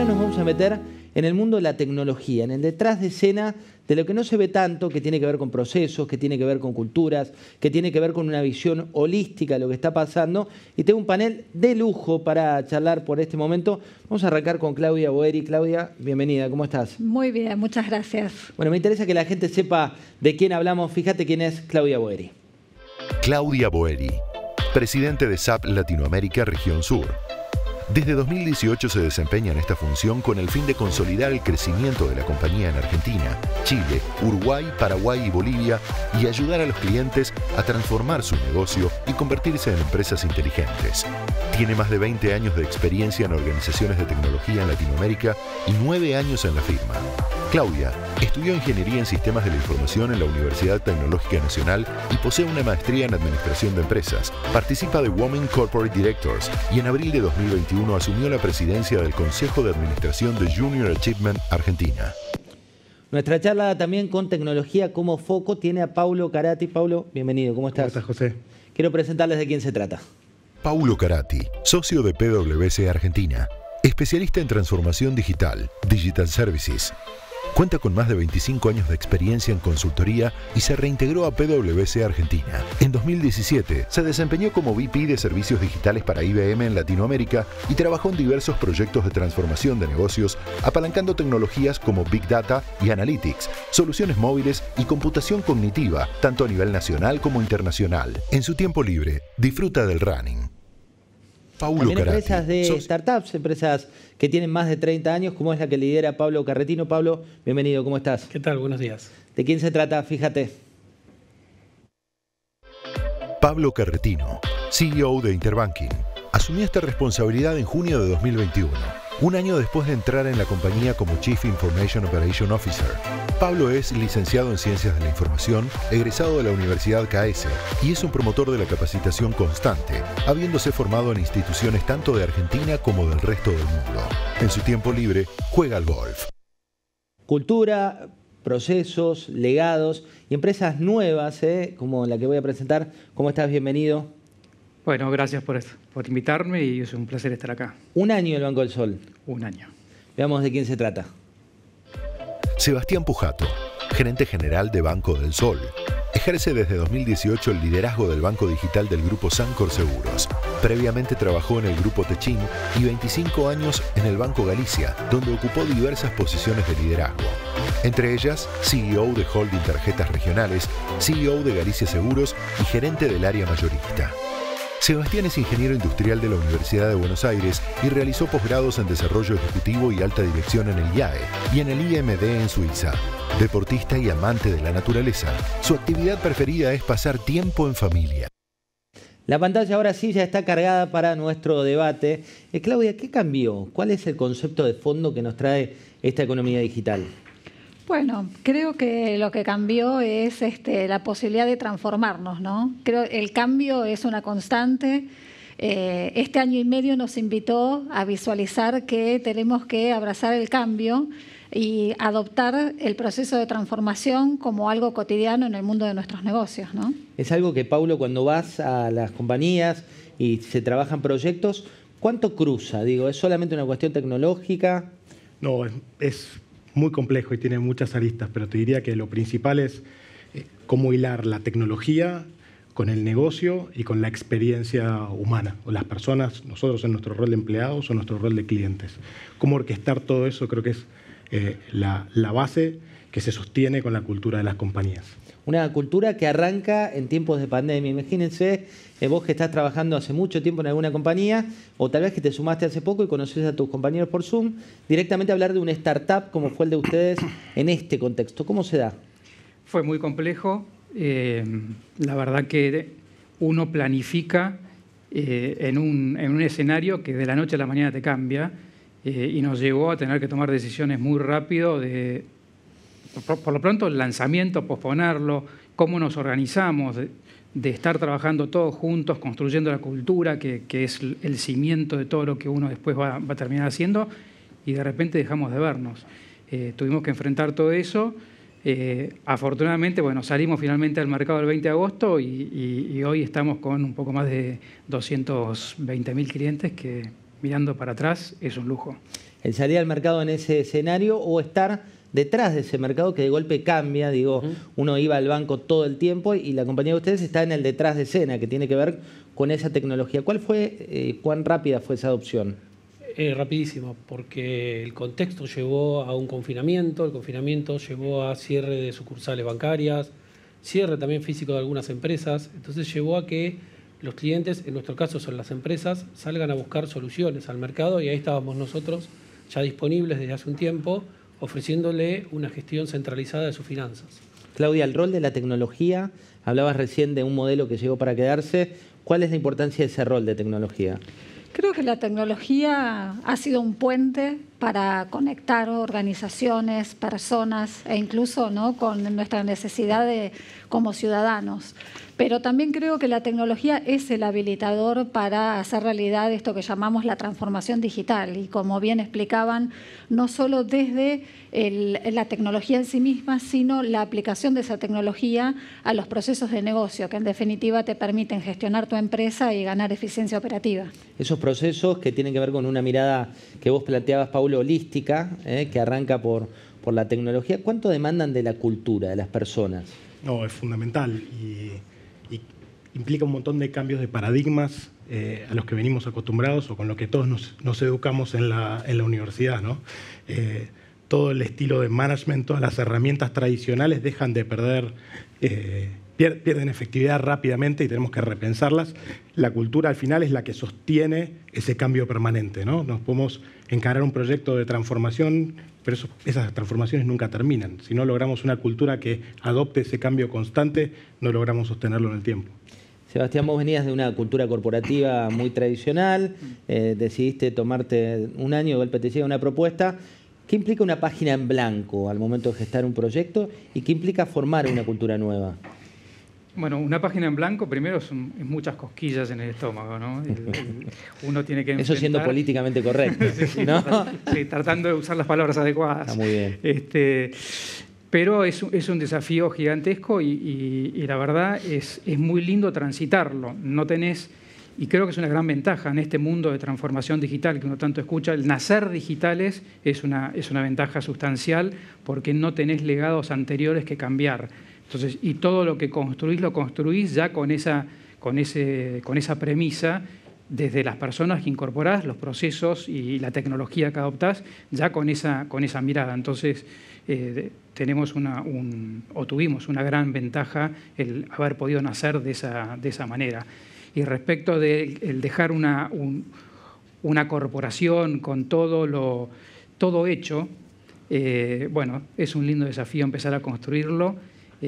ahora nos vamos a meter en el mundo de la tecnología, en el detrás de escena de lo que no se ve tanto, que tiene que ver con procesos, que tiene que ver con culturas, que tiene que ver con una visión holística de lo que está pasando. Y tengo un panel de lujo para charlar por este momento. Vamos a arrancar con Claudia Boeri. Claudia, bienvenida, ¿cómo estás? Muy bien, muchas gracias. Bueno, me interesa que la gente sepa de quién hablamos. Fíjate quién es Claudia Boeri. Claudia Boeri, presidente de SAP Latinoamérica Región Sur. Desde 2018 se desempeña en esta función con el fin de consolidar el crecimiento de la compañía en Argentina, Chile, Uruguay, Paraguay y Bolivia y ayudar a los clientes a transformar su negocio y convertirse en empresas inteligentes. Tiene más de 20 años de experiencia en organizaciones de tecnología en Latinoamérica y 9 años en la firma. Claudia estudió Ingeniería en Sistemas de la Información en la Universidad Tecnológica Nacional y posee una maestría en Administración de Empresas. Participa de Women Corporate Directors y en abril de 2021 asumió la presidencia del Consejo de Administración de Junior Achievement Argentina. Nuestra charla también con tecnología como foco tiene a Paulo Carati. Paulo, bienvenido, ¿cómo estás? ¿Cómo estás, José? Quiero presentarles de quién se trata. Paulo Carati, socio de PwC Argentina, especialista en transformación digital, Digital Services. Cuenta con más de 25 años de experiencia en consultoría y se reintegró a PwC Argentina. En 2017 se desempeñó como VP de Servicios Digitales para IBM en Latinoamérica y trabajó en diversos proyectos de transformación de negocios, apalancando tecnologías como Big Data y Analytics, soluciones móviles y computación cognitiva, tanto a nivel nacional como internacional. En su tiempo libre, disfruta del running. Paulo También Carati, empresas de startups, empresas que tienen más de 30 años, como es la que lidera Pablo Carretino. Pablo, bienvenido, ¿cómo estás? ¿Qué tal? Buenos días. ¿De quién se trata? Fíjate. Pablo Carretino, CEO de Interbanking, asumió esta responsabilidad en junio de 2021, un año después de entrar en la compañía como Chief Information Operation Officer. Pablo es licenciado en Ciencias de la Información, egresado de la Universidad KS y es un promotor de la capacitación constante, habiéndose formado en instituciones tanto de Argentina como del resto del mundo. En su tiempo libre, juega al golf. Cultura, procesos, legados y empresas nuevas, como la que voy a presentar. ¿Cómo estás? Bienvenido. Bueno, gracias por invitarme y es un placer estar acá. Un año en el Banco del Sol. Un año. Veamos de quién se trata. Sebastián Pujato, gerente general de Banco del Sol. Ejerce desde 2018 el liderazgo del banco digital del grupo Sancor Seguros. Previamente trabajó en el grupo Techin y 25 años en el Banco Galicia, donde ocupó diversas posiciones de liderazgo. Entre ellas, CEO de Holding Tarjetas Regionales, CEO de Galicia Seguros y gerente del área mayorista. Sebastián es ingeniero industrial de la Universidad de Buenos Aires y realizó posgrados en desarrollo ejecutivo y alta dirección en el IAE y en el IMD en Suiza. Deportista y amante de la naturaleza, su actividad preferida es pasar tiempo en familia. La pantalla ahora sí ya está cargada para nuestro debate. Claudia, ¿qué cambió? ¿Cuál es el concepto de fondo que nos trae esta economía digital? Bueno, creo que lo que cambió es la posibilidad de transformarnos, ¿no? Creo que el cambio es una constante. Este año y medio nos invitó a visualizar que tenemos que abrazar el cambio y adoptar el proceso de transformación como algo cotidiano en el mundo de nuestros negocios, ¿no? Es algo que, Paulo, cuando vas a las compañías y se trabajan proyectos, ¿cuánto cruza? Digo, ¿es solamente una cuestión tecnológica? No, es muy complejo y tiene muchas aristas, pero te diría que lo principal es cómo hilar la tecnología con el negocio y con la experiencia humana, o las personas, nosotros en nuestro rol de empleados o nuestro rol de clientes. Cómo orquestar todo eso creo que es la base que se sostiene con la cultura de las compañías. Una cultura que arranca en tiempos de pandemia. Imagínense, vos que estás trabajando hace mucho tiempo en alguna compañía, o tal vez que te sumaste hace poco y conoces a tus compañeros por Zoom, directamente hablar de una startup como fue el de ustedes en este contexto. ¿Cómo se da? Fue muy complejo. La verdad que uno planifica en un escenario que de la noche a la mañana te cambia y nos llevó a tener que tomar decisiones muy rápido por lo pronto el lanzamiento, posponerlo, cómo nos organizamos, de estar trabajando todos juntos, construyendo la cultura, que es el cimiento de todo lo que uno después va a terminar haciendo, y de repente dejamos de vernos. Tuvimos que enfrentar todo eso. Afortunadamente, bueno, salimos finalmente al mercado el 20 de agosto y hoy estamos con un poco más de 220.000 clientes que mirando para atrás es un lujo. El salir al mercado en ese escenario o estar detrás de ese mercado que de golpe cambia, digo, uno iba al banco todo el tiempo y la compañía de ustedes está en el detrás de escena, que tiene que ver con esa tecnología. ¿Cuál fue, cuán rápida fue esa adopción? Rapidísimo, porque el contexto llevó a un confinamiento, el confinamiento llevó a cierre de sucursales bancarias, cierre también físico de algunas empresas, entonces llevó a que los clientes, en nuestro caso son las empresas, salgan a buscar soluciones al mercado y ahí estábamos nosotros ya disponibles desde hace un tiempo, ofreciéndole una gestión centralizada de sus finanzas. Claudia, el rol de la tecnología, hablabas recién de un modelo que llegó para quedarse. ¿Cuál es la importancia de ese rol de tecnología? Creo que la tecnología ha sido un puente para conectar organizaciones, personas e incluso, ¿no?, con nuestra necesidad como ciudadanos. Pero también creo que la tecnología es el habilitador para hacer realidad esto que llamamos la transformación digital. Y como bien explicaban, no solo desde la tecnología en sí misma, sino la aplicación de esa tecnología a los procesos de negocio, que en definitiva te permiten gestionar tu empresa y ganar eficiencia operativa. Esos procesos que tienen que ver con una mirada que vos planteabas, Paulo, holística, que arranca por la tecnología, ¿cuánto demandan de la cultura, de las personas? No, es fundamental y implica un montón de cambios de paradigmas a los que venimos acostumbrados o con lo que todos nos educamos en la universidad, ¿no? Todo el estilo de management, todas las herramientas tradicionales dejan de perder, pierden efectividad rápidamente y tenemos que repensarlas. La cultura al final es la que sostiene ese cambio permanente, ¿no? Nos podemos encarar un proyecto de transformación, pero esas transformaciones nunca terminan. Si no logramos una cultura que adopte ese cambio constante, no logramos sostenerlo en el tiempo. Sebastián, vos venías de una cultura corporativa muy tradicional, decidiste tomarte un año, de golpe te llega una propuesta. ¿Qué implica una página en blanco al momento de gestar un proyecto y qué implica formar una cultura nueva? Bueno, una página en blanco, primero, es muchas cosquillas en el estómago, ¿no? Uno tiene que enfrentar... Eso siendo políticamente correcto, ¿no? Sí, tratando de usar las palabras adecuadas. Está muy bien. Pero es un desafío gigantesco y la verdad es muy lindo transitarlo. No tenés, y creo que es una gran ventaja en este mundo de transformación digital que uno tanto escucha, el nacer digitales es una ventaja sustancial porque no tenés legados anteriores que cambiar. Entonces, y todo lo que construís, lo construís ya con esa premisa, desde las personas que incorporás, los procesos y la tecnología que adoptás, ya con esa mirada. Entonces, tuvimos una gran ventaja el haber podido nacer de esa manera. Y respecto de el dejar una corporación con todo hecho, bueno, es un lindo desafío empezar a construirlo.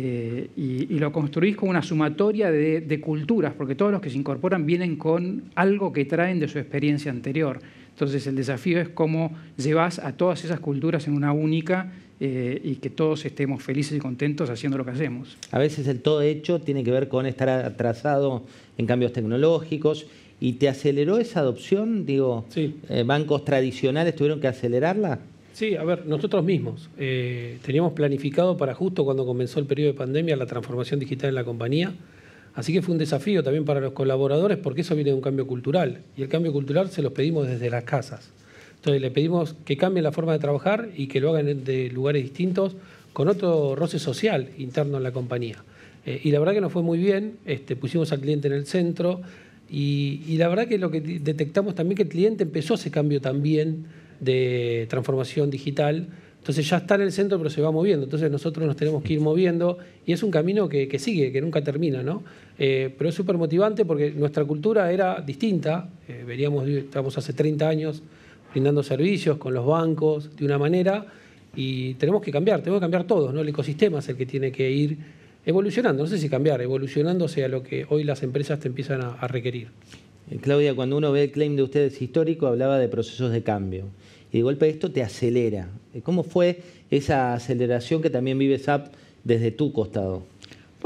Y lo construís con una sumatoria de culturas, porque todos los que se incorporan vienen con algo que traen de su experiencia anterior. Entonces el desafío es cómo llevas a todas esas culturas en una única y que todos estemos felices y contentos haciendo lo que hacemos. A veces el todo hecho tiene que ver con estar atrasado en cambios tecnológicos. ¿Y te aceleró esa adopción? Digo, sí. ¿Bancos tradicionales tuvieron que acelerarla? Sí, a ver, nosotros mismos teníamos planificado para justo cuando comenzó el periodo de pandemia la transformación digital en la compañía, así que fue un desafío también para los colaboradores porque eso viene de un cambio cultural y el cambio cultural se los pedimos desde las casas. Entonces le pedimos que cambien la forma de trabajar y que lo hagan de lugares distintos con otro roce social interno en la compañía. Y la verdad que nos fue muy bien, pusimos al cliente en el centro y la verdad que lo que detectamos también que el cliente empezó ese cambio también de transformación digital, entonces ya está en el centro pero se va moviendo, entonces nosotros nos tenemos que ir moviendo y es un camino que sigue, que nunca termina, ¿no? Pero es súper motivante porque nuestra cultura era distinta, estábamos hace 30 años brindando servicios con los bancos de una manera y tenemos que cambiar todos, ¿no? El ecosistema es el que tiene que ir evolucionando, no sé si cambiar, evolucionándose a lo que hoy las empresas te empiezan a requerir. Claudia, cuando uno ve el claim de ustedes histórico, hablaba de procesos de cambio. Y de golpe esto te acelera. ¿Cómo fue esa aceleración que también vive SAP desde tu costado?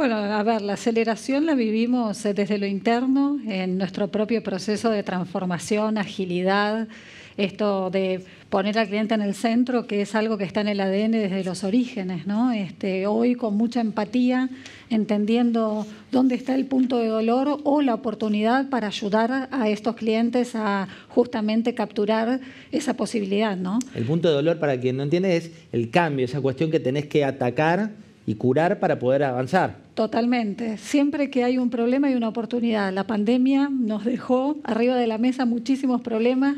Bueno, a ver, la aceleración la vivimos desde lo interno, en nuestro propio proceso de transformación, agilidad, esto de poner al cliente en el centro, que es algo que está en el ADN desde los orígenes, ¿no? Hoy con mucha empatía, entendiendo dónde está el punto de dolor o la oportunidad para ayudar a estos clientes a justamente capturar esa posibilidad, ¿no? El punto de dolor, para quien no entiende, es el cambio, esa cuestión que tenés que atacar y curar para poder avanzar. Totalmente. Siempre que hay un problema hay una oportunidad. La pandemia nos dejó arriba de la mesa muchísimos problemas,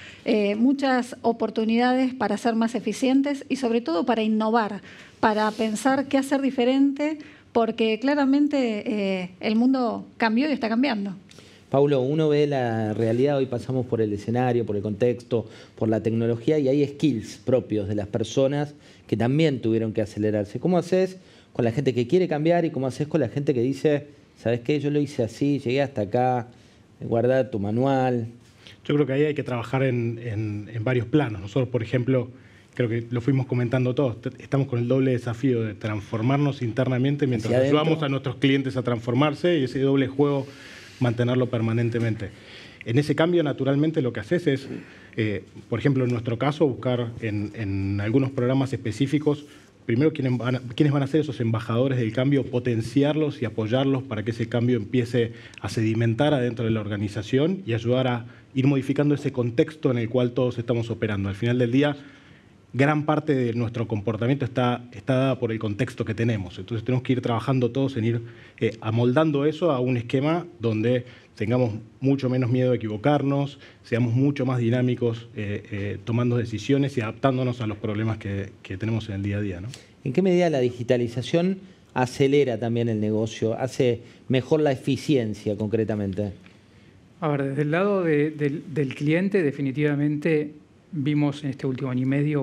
muchas oportunidades para ser más eficientes y sobre todo para innovar, para pensar qué hacer diferente, porque claramente el mundo cambió y está cambiando. Paulo, uno ve la realidad, hoy pasamos por el escenario, por el contexto, por la tecnología y hay skills propios de las personas que también tuvieron que acelerarse. ¿Cómo haces con la gente que quiere cambiar y cómo haces con la gente que dice, ¿sabes qué? Yo lo hice así, llegué hasta acá, guarda tu manual? Yo creo que ahí hay que trabajar en varios planos. Nosotros, por ejemplo, creo que lo fuimos comentando todos, estamos con el doble desafío de transformarnos internamente mientras ayudamos a nuestros clientes a transformarse y ese doble juego mantenerlo permanentemente. En ese cambio, naturalmente, lo que haces es, por ejemplo, en nuestro caso, buscar en algunos programas específicos, primero quiénes van a ser esos embajadores del cambio, potenciarlos y apoyarlos para que ese cambio empiece a sedimentar adentro de la organización y ayudar a ir modificando ese contexto en el cual todos estamos operando. Al final del día, gran parte de nuestro comportamiento está dada por el contexto que tenemos. Entonces tenemos que ir trabajando todos en ir amoldando eso a un esquema donde tengamos mucho menos miedo de equivocarnos, seamos mucho más dinámicos tomando decisiones y adaptándonos a los problemas que tenemos en el día a día, ¿no? ¿En qué medida la digitalización acelera también el negocio, hace mejor la eficiencia concretamente? A ver, desde el lado del cliente, definitivamente vimos en este último año y medio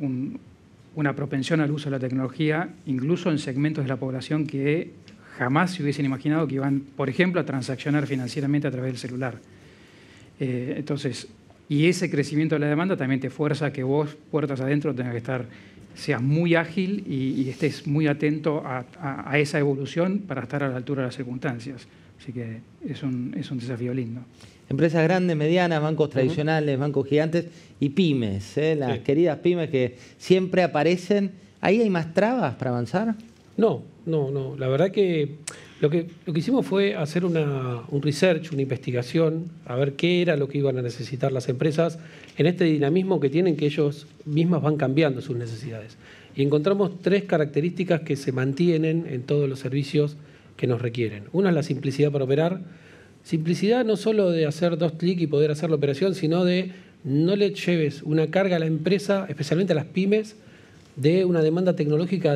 una propensión al uso de la tecnología, incluso en segmentos de la población que jamás se hubiesen imaginado que iban, por ejemplo, a transaccionar financieramente a través del celular. Entonces, y ese crecimiento de la demanda también te fuerza a que vos, puertas adentro, tengas que estar, seas muy ágil y estés muy atento a esa evolución para estar a la altura de las circunstancias. Así que es un desafío lindo. Empresas grandes, medianas, bancos tradicionales, bancos gigantes y pymes, las queridas pymes que siempre aparecen. ¿Ahí hay más trabas para avanzar? No. La verdad que lo que hicimos fue hacer un research, una investigación, a ver qué era lo que iban a necesitar las empresas en este dinamismo que tienen, que ellos mismas van cambiando sus necesidades. Y encontramos 3 características que se mantienen en todos los servicios que nos requieren. Una es la simplicidad para operar. Simplicidad no solo de hacer 2 clics y poder hacer la operación, sino de no le lleves una carga a la empresa, especialmente a las pymes, de una demanda tecnológica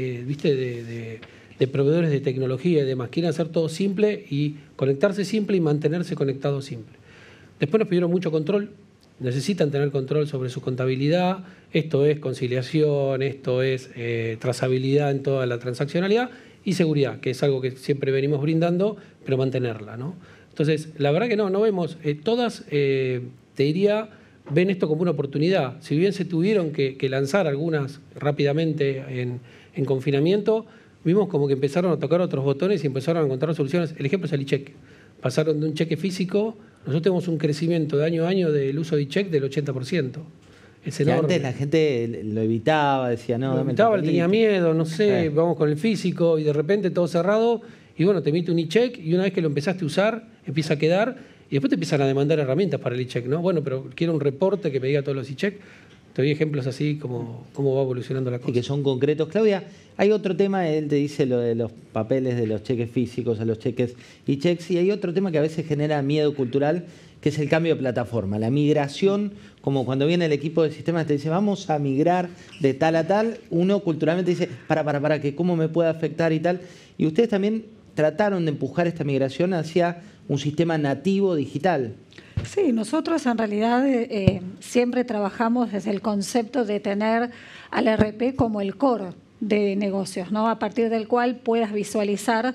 de proveedores de tecnología y demás. Quieren hacer todo simple y conectarse simple y mantenerse conectado simple. Después nos pidieron mucho control. Necesitan tener control sobre su contabilidad. Esto es conciliación, esto es trazabilidad en toda la transaccionalidad y seguridad, que es algo que siempre venimos brindando, pero mantenerla, ¿no? Entonces, la verdad que no vemos. Todas, te diría, ven esto como una oportunidad. Si bien se tuvieron que lanzar algunas rápidamente en confinamiento, vimos como que empezaron a tocar otros botones y empezaron a encontrar soluciones. El ejemplo es el e-check. Pasaron de un cheque físico, nosotros tenemos un crecimiento de año a año del uso de e-check del 80%. Es enorme. Antes la gente lo evitaba, decía, no, lo evitaba, tenía miedo, no sé, vamos con el físico y de repente todo cerrado y bueno, te emite un e-check y una vez que lo empezaste a usar, empieza a quedar y después te empiezan a demandar herramientas para el e-check, ¿no? Bueno, pero quiero un reporte que me diga todos los e-check. Te doy ejemplos así como cómo va evolucionando la cosa. Y que son concretos. Claudia, hay otro tema, él te dice lo de los papeles de los cheques físicos a los cheques y checks, y hay otro tema que a veces genera miedo cultural, que es el cambio de plataforma, la migración, como cuando viene el equipo de sistemas te dice vamos a migrar de tal a tal, uno culturalmente dice para, que cómo me puede afectar y tal, y ustedes también trataron de empujar esta migración hacia un sistema nativo digital. Sí, nosotros en realidad siempre trabajamos desde el concepto de tener al ERP como el core de negocios, ¿no? A partir del cual puedas visualizar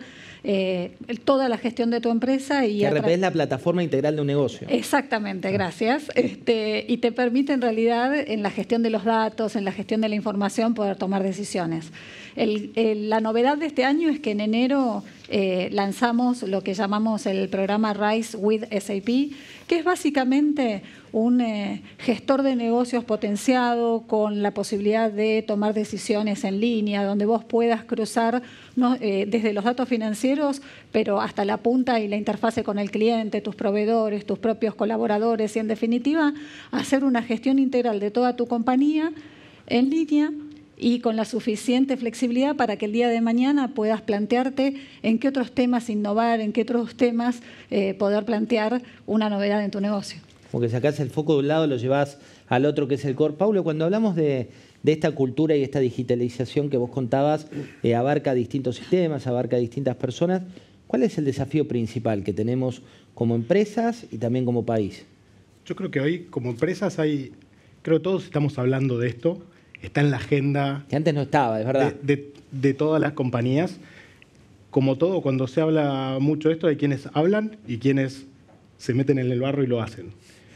toda la gestión de tu empresa. Y ERP es la plataforma integral de un negocio. Exactamente, gracias. Y te permite en realidad en la gestión de los datos, en la gestión de la información, poder tomar decisiones. La novedad de este año es que en enero lanzamos lo que llamamos el programa Rise with SAP, que es básicamente un gestor de negocios potenciado con la posibilidad de tomar decisiones en línea, donde vos puedas cruzar desde los datos financieros, pero hasta la punta y la interfase con el cliente, tus proveedores, tus propios colaboradores y, en definitiva, hacer una gestión integral de toda tu compañía en línea y con la suficiente flexibilidad para que el día de mañana puedas plantearte en qué otros temas innovar, en qué otros temas poder plantear una novedad en tu negocio. Como que sacás el foco de un lado, lo llevás al otro, que es el core. Paulo, cuando hablamos de esta cultura y esta digitalización que vos contabas, abarca distintos sistemas, abarca distintas personas. ¿Cuál es el desafío principal que tenemos como empresas y también como país? Yo creo que hoy, como empresas, creo que todos estamos hablando de esto. Está en la agenda. Que antes no estaba, es verdad. De todas las compañías. Como todo, cuando se habla mucho de esto, hay quienes hablan y quienes se meten en el barro y lo hacen.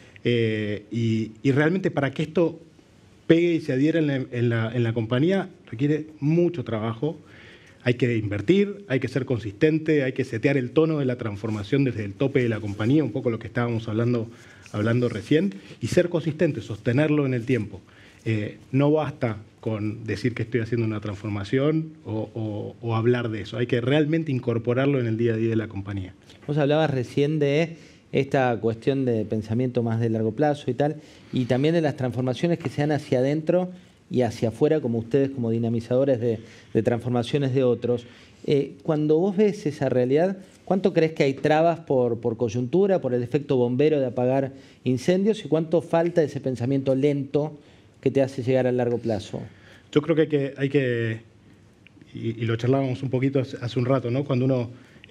Y realmente para que esto pegue y se adhiera en la compañía requiere mucho trabajo. Hay que invertir, hay que ser consistente, hay que setear el tono de la transformación desde el tope de la compañía, un poco lo que estábamos hablando recién, y ser consistente, sostenerlo en el tiempo. No basta con decir que estoy haciendo una transformación o hablar de eso. Hay que realmente incorporarlo en el día a día de la compañía. Vos hablabas recién de esta cuestión de pensamiento más de largo plazo y tal, y también de las transformaciones que se dan hacia adentro y hacia afuera, como ustedes, como dinamizadores de transformaciones de otros. Cuando vos ves esa realidad, ¿cuánto crees que hay trabas por coyuntura, por el efecto bombero de apagar incendios, y cuánto falta ese pensamiento lento que te hace llegar a largo plazo? Yo creo que hay que y lo charlábamos un poquito hace un rato, ¿no? Cuando uno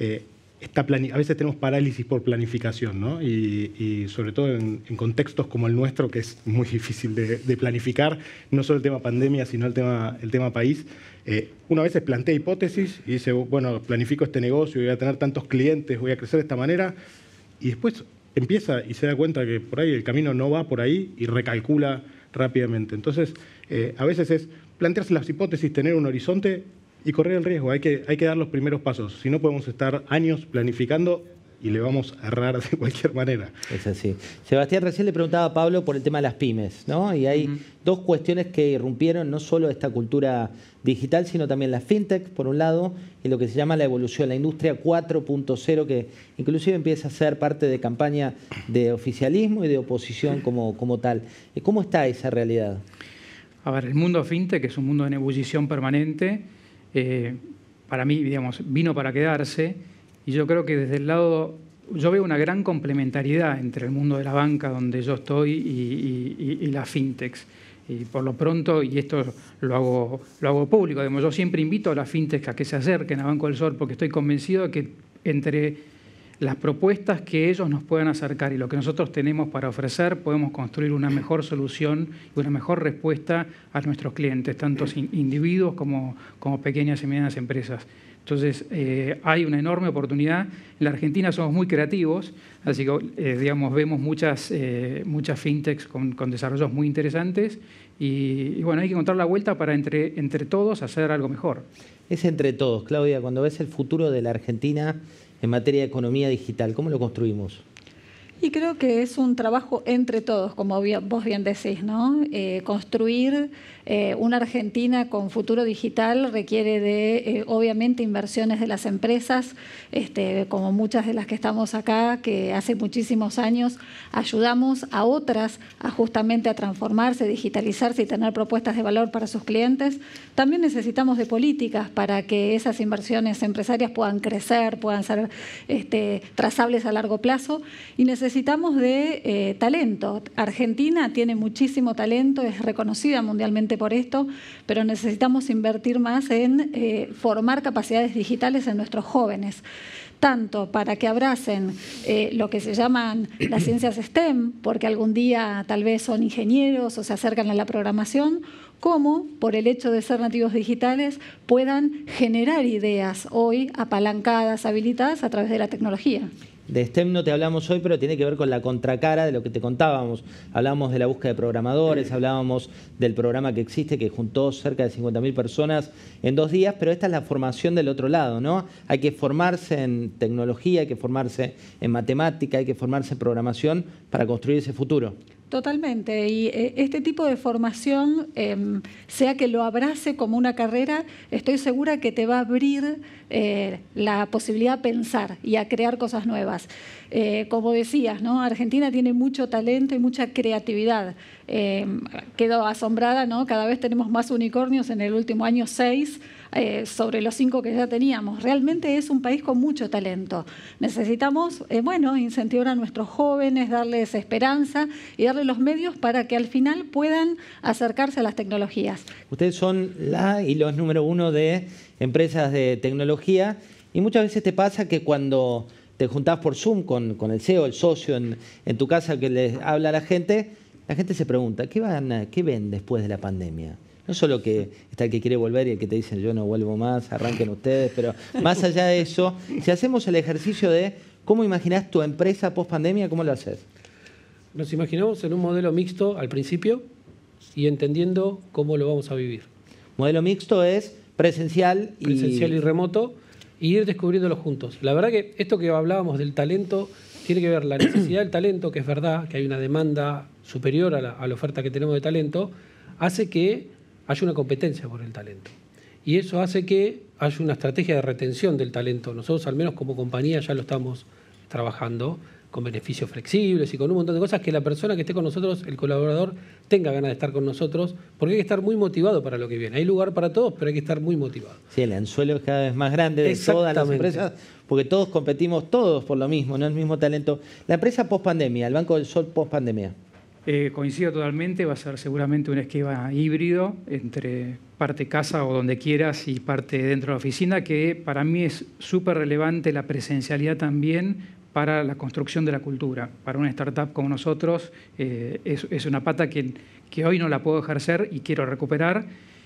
a veces tenemos parálisis por planificación, ¿no? Y sobre todo en contextos como el nuestro, que es muy difícil de planificar, no solo el tema pandemia, sino el tema país. Uno a veces plantea hipótesis y dice, bueno, planifico este negocio, voy a tener tantos clientes, voy a crecer de esta manera, y después empieza y se da cuenta que por ahí el camino no va por ahí y recalcula rápidamente. Entonces, a veces es plantearse las hipótesis, tener un horizonte y correr el riesgo. Hay que dar los primeros pasos. Si no, podemos estar años planificando y le vamos a errar de cualquier manera. Es así. Sebastián, recién le preguntaba a Pablo por el tema de las pymes, ¿no? Y hay dos cuestiones que irrumpieron, no solo esta cultura digital, sino también la fintech, por un lado, y lo que se llama la evolución, la industria 4.0, que inclusive empieza a ser parte de campaña de oficialismo y de oposición como tal. ¿Cómo está esa realidad? A ver, el mundo fintech es un mundo en ebullición permanente. Para mí, digamos, vino para quedarse, y yo creo que desde el lado, yo veo una gran complementariedad entre el mundo de la banca, donde yo estoy, y las fintechs. Y por lo pronto, y esto lo hago público, digamos, yo siempre invito a las fintechs a que se acerquen a Banco del Sol, porque estoy convencido de que entre las propuestas que ellos nos puedan acercar y lo que nosotros tenemos para ofrecer, podemos construir una mejor solución y una mejor respuesta a nuestros clientes, tanto individuos como pequeñas y medianas empresas. Entonces, hay una enorme oportunidad. En la Argentina somos muy creativos, así que, digamos, vemos muchas fintechs con desarrollos muy interesantes y bueno, hay que encontrar la vuelta para entre todos hacer algo mejor. Es entre todos. Claudia, cuando ves el futuro de la Argentina en materia de economía digital, ¿cómo lo construimos? Y creo que es un trabajo entre todos, como vos bien decís, ¿no? Construir una Argentina con futuro digital requiere de, obviamente, inversiones de las empresas, como muchas de las que estamos acá, que hace muchísimos años ayudamos a otras justamente a transformarse, digitalizarse y tener propuestas de valor para sus clientes. También necesitamos de políticas para que esas inversiones empresarias puedan crecer, puedan ser trazables a largo plazo, y necesitamos de talento. Argentina tiene muchísimo talento, es reconocida mundialmente por esto, pero necesitamos invertir más en formar capacidades digitales en nuestros jóvenes. tanto para que abracen lo que se llaman las ciencias STEM, porque algún día tal vez son ingenieros o se acercan a la programación, como por el hecho de ser nativos digitales puedan generar ideas hoy apalancadas, habilitadas a través de la tecnología. De STEM no te hablamos hoy, pero tiene que ver con la contracara de lo que te contábamos. Hablábamos de la búsqueda de programadores, hablábamos del programa que existe, que juntó cerca de 50.000 personas en 2 días, pero esta es la formación del otro lado, ¿no? Hay que formarse en tecnología, hay que formarse en matemática, hay que formarse en programación para construir ese futuro. Totalmente, y este tipo de formación, sea que lo abrace como una carrera, estoy segura que te va a abrir la posibilidad de pensar y a crear cosas nuevas. Como decías, ¿no? Argentina tiene mucho talento y mucha creatividad. Quedo asombrada, ¿no? Cada vez tenemos más unicornios, en el último año 6, sobre los 5 que ya teníamos. Realmente es un país con mucho talento. Necesitamos, incentivar a nuestros jóvenes, darles esperanza y darles los medios para que al final puedan acercarse a las tecnologías. Ustedes son la y los número 1 de empresas de tecnología y muchas veces te pasa que cuando te juntás por Zoom con el CEO, el socio en tu casa que les habla a la gente se pregunta, ¿qué ven después de la pandemia? No solo que está el que quiere volver y el que te dice yo no vuelvo más, arranquen ustedes, pero más allá de eso, si hacemos el ejercicio de cómo imaginás tu empresa post pandemia, ¿cómo lo haces? Nos imaginamos en un modelo mixto al principio y entendiendo cómo lo vamos a vivir. Modelo mixto es presencial y remoto, y ir descubriéndolo juntos. La verdad que esto que hablábamos del talento tiene que ver la necesidad del talento, que es verdad que hay una demanda superior a la oferta que tenemos de talento, hace que haya una competencia por el talento. Y eso hace que haya una estrategia de retención del talento. Nosotros, al menos como compañía, ya lo estamos trabajando con beneficios flexibles y con un montón de cosas que la persona que esté con nosotros, el colaborador, tenga ganas de estar con nosotros, porque hay que estar muy motivado para lo que viene. Hay lugar para todos, pero hay que estar muy motivado. Sí, el anzuelo es cada vez más grande de todas las empresas, porque todos competimos todos por lo mismo, no el mismo talento. La empresa post-pandemia, el Banco del Sol post-pandemia. Coincido totalmente, va a ser seguramente un esquema híbrido entre parte casa o donde quieras y parte dentro de la oficina, que para mí es súper relevante la presencialidad también para la construcción de la cultura. Para una startup como nosotros es una pata que hoy no la puedo ejercer y quiero recuperar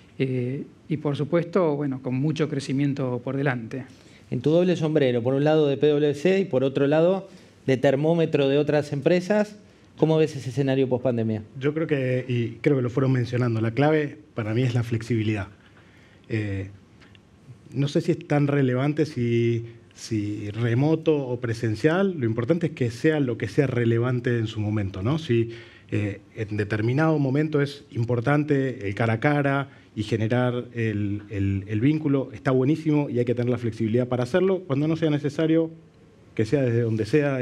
y por supuesto, con mucho crecimiento por delante. En tu doble sombrero, por un lado de PwC y por otro lado de termómetro de otras empresas, ¿cómo ves ese escenario post-pandemia? Yo creo que lo fueron mencionando, la clave para mí es la flexibilidad. No sé si es tan relevante si remoto o presencial, lo importante es que sea lo que sea relevante en su momento, ¿no? Si en determinado momento es importante el cara a cara y generar el vínculo, está buenísimo y hay que tener la flexibilidad para hacerlo. Cuando no sea necesario, que sea desde donde sea,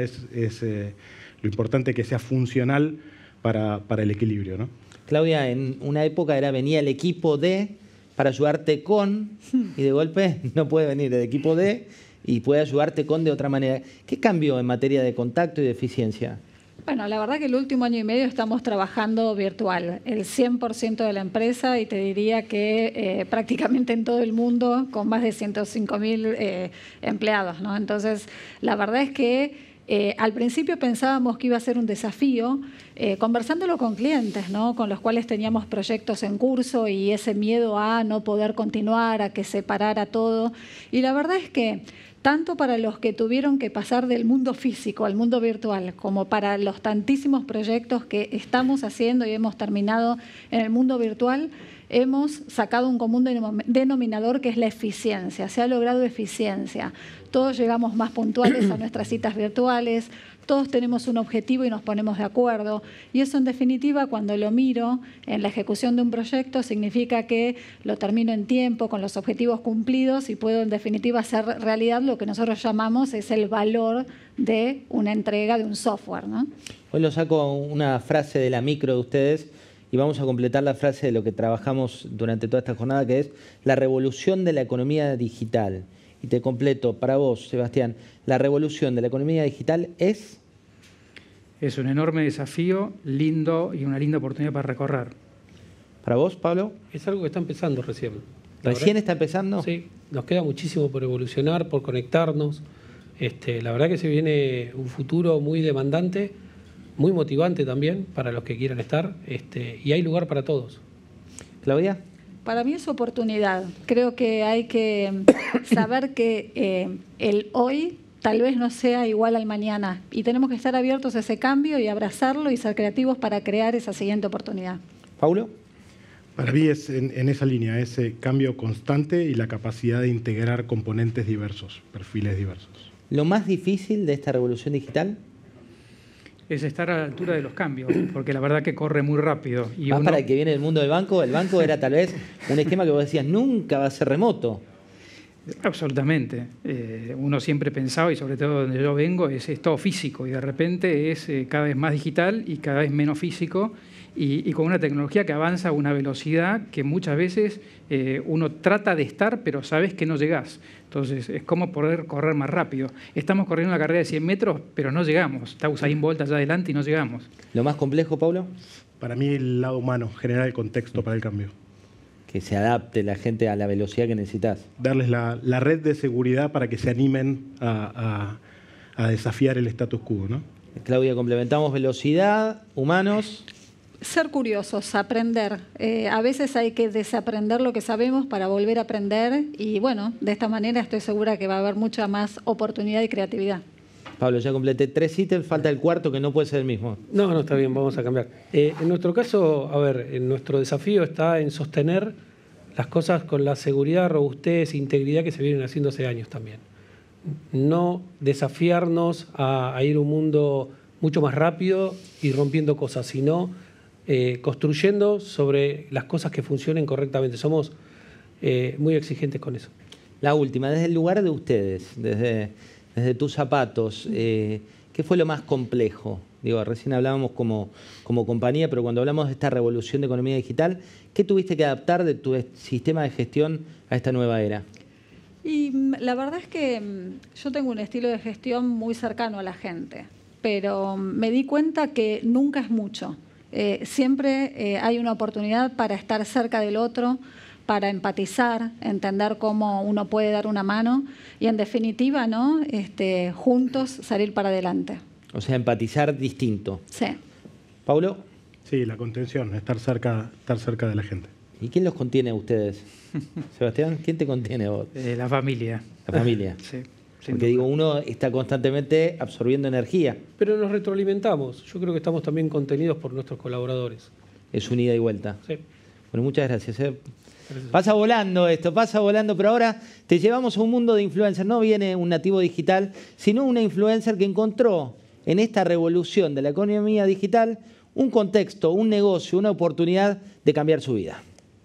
lo importante es que sea funcional para el equilibrio, ¿no? Claudia, en una época venía el equipo D para ayudarte con, y de golpe no puede venir el equipo D y puede ayudarte con de otra manera. ¿Qué cambió en materia de contacto y de eficiencia? Bueno, la verdad que el último año y medio estamos trabajando virtual, el 100% de la empresa, y te diría que prácticamente en todo el mundo con más de 105.000 empleados, ¿no? Entonces, la verdad es que al principio pensábamos que iba a ser un desafío, conversándolo con clientes, ¿no? Con los cuales teníamos proyectos en curso y ese miedo a no poder continuar, a que se parara todo. Y la verdad es que tanto para los que tuvieron que pasar del mundo físico al mundo virtual, como para los tantísimos proyectos que estamos haciendo y hemos terminado en el mundo virtual, hemos sacado un común denominador que es la eficiencia. Se ha logrado eficiencia. Todos llegamos más puntuales a nuestras citas virtuales, todos tenemos un objetivo y nos ponemos de acuerdo. Y eso, en definitiva, cuando lo miro en la ejecución de un proyecto, significa que lo termino en tiempo, con los objetivos cumplidos, y puedo, en definitiva, hacer realidad lo que nosotros llamamos es el valor de una entrega de un software, ¿no? Hoy lo saco una frase de la micro de ustedes y vamos a completar la frase de lo que trabajamos durante toda esta jornada, que es la revolución de la economía digital. Y te completo, para vos, Sebastián, la revolución de la economía digital es... Es un enorme desafío, lindo y una linda oportunidad para recorrer. ¿Para vos, Pablo? Es algo que está empezando recién. ¿Recién está empezando? Sí, nos queda muchísimo por evolucionar, por conectarnos. La verdad que se viene un futuro muy demandante, muy motivante también para los que quieran estar, y hay lugar para todos. Claudia. Para mí es oportunidad. Creo que hay que saber que el hoy tal vez no sea igual al mañana y tenemos que estar abiertos a ese cambio y abrazarlo y ser creativos para crear esa siguiente oportunidad. Paulo. Para mí es en esa línea, ese cambio constante y la capacidad de integrar componentes diversos, perfiles diversos. ¿Lo más difícil de esta revolución digital? Es estar a la altura de los cambios, porque la verdad que corre muy rápido. Y Más para el que viene del mundo del banco. El banco era tal vez un esquema que vos decías, nunca va a ser remoto. Absolutamente. Uno siempre pensaba, y sobre todo donde yo vengo, es todo físico, y de repente es cada vez más digital y cada vez menos físico, y con una tecnología que avanza a una velocidad que muchas veces uno trata de estar, pero sabes que no llegás. Entonces, es como poder correr más rápido. Estamos corriendo una carrera de 100 metros, pero no llegamos. Está Usain Bolt allá adelante y no llegamos. ¿Lo más complejo, Paulo? Para mí el lado humano, generar el contexto para el cambio. Que se adapte la gente a la velocidad que necesitas. Darles la red de seguridad para que se animen a desafiar el status quo, ¿no? Claudia, complementamos velocidad, humanos. Ser curiosos, aprender. A veces hay que desaprender lo que sabemos para volver a aprender y bueno, de esta manera estoy segura que va a haber mucha más oportunidad y creatividad. Pablo, ya completé 3 ítems, falta el cuarto que no puede ser el mismo. No, está bien, vamos a cambiar. En nuestro caso, nuestro desafío está en sostener las cosas con la seguridad, robustez e integridad que se vienen haciendo hace años también. No desafiarnos a ir a un mundo mucho más rápido y rompiendo cosas, sino construyendo sobre las cosas que funcionen correctamente. Somos muy exigentes con eso. La última, desde el lugar de ustedes, desde tus zapatos, ¿qué fue lo más complejo? Digo, recién hablábamos como compañía, pero cuando hablamos de esta revolución de economía digital, ¿qué tuviste que adaptar de tu sistema de gestión a esta nueva era? Y la verdad es que yo tengo un estilo de gestión muy cercano a la gente, pero me di cuenta que nunca es mucho. Siempre hay una oportunidad para estar cerca del otro, para empatizar, entender cómo uno puede dar una mano y en definitiva, ¿no? Juntos salir para adelante. O sea, empatizar distinto. Sí. ¿Paulo? Sí, la contención, estar cerca de la gente. ¿Y quién los contiene a ustedes? Sebastián, ¿quién te contiene a vos? La familia. La familia. Sí. Porque digo, uno está constantemente absorbiendo energía. Pero nos retroalimentamos. Yo creo que estamos también contenidos por nuestros colaboradores. Es un ida y vuelta. Sí. Bueno, muchas gracias. Gracias. Pasa volando esto, pasa volando, pero ahora te llevamos a un mundo de influencers. No viene un nativo digital, sino una influencer que encontró en esta revolución de la economía digital un contexto, un negocio, una oportunidad de cambiar su vida.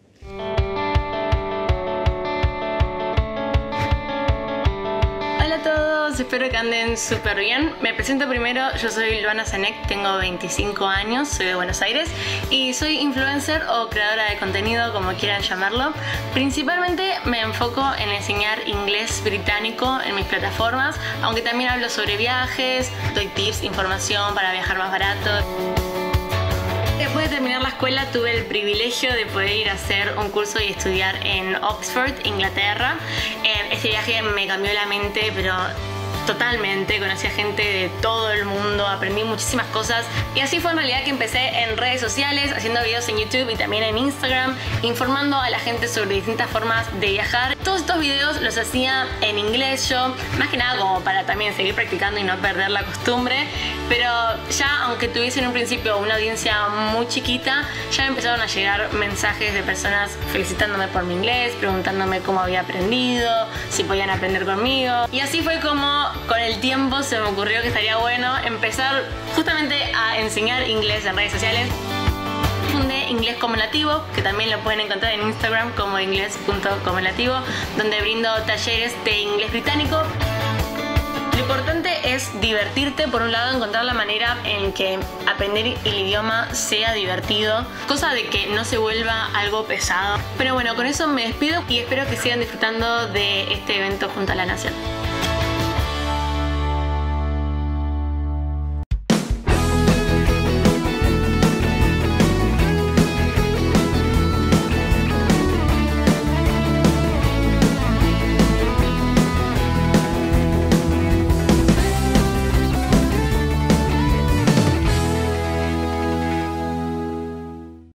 Espero que anden súper bien. Me presento primero, yo soy Luana Zanek, tengo 25 años, soy de Buenos Aires y soy influencer o creadora de contenido, como quieran llamarlo. Principalmente me enfoco en enseñar inglés británico en mis plataformas, aunque también hablo sobre viajes, doy tips, información para viajar más barato. Después de terminar la escuela tuve el privilegio de poder ir a hacer un curso y estudiar en Oxford, Inglaterra. Este viaje me cambió la mente, pero totalmente, conocí a gente de todo el mundo, aprendí muchísimas cosas y así fue en realidad que empecé en redes sociales, haciendo videos en YouTube y también en Instagram, informando a la gente sobre distintas formas de viajar. Todos estos videos los hacía en inglés yo, más que nada como para también seguir practicando y no perder la costumbre, pero ya aunque tuviese en un principio una audiencia muy chiquita, ya me empezaron a llegar mensajes de personas felicitándome por mi inglés, preguntándome cómo había aprendido, si podían aprender conmigo y así fue como con el tiempo se me ocurrió que estaría bueno empezar justamente a enseñar inglés en redes sociales. Fundé Inglés como Nativo, que también lo pueden encontrar en Instagram como inglés.comonativo, donde brindo talleres de inglés británico. Lo importante es divertirte, por un lado, encontrar la manera en que aprender el idioma sea divertido, cosa de que no se vuelva algo pesado. Pero bueno, con eso me despido y espero que sigan disfrutando de este evento junto a la Nación.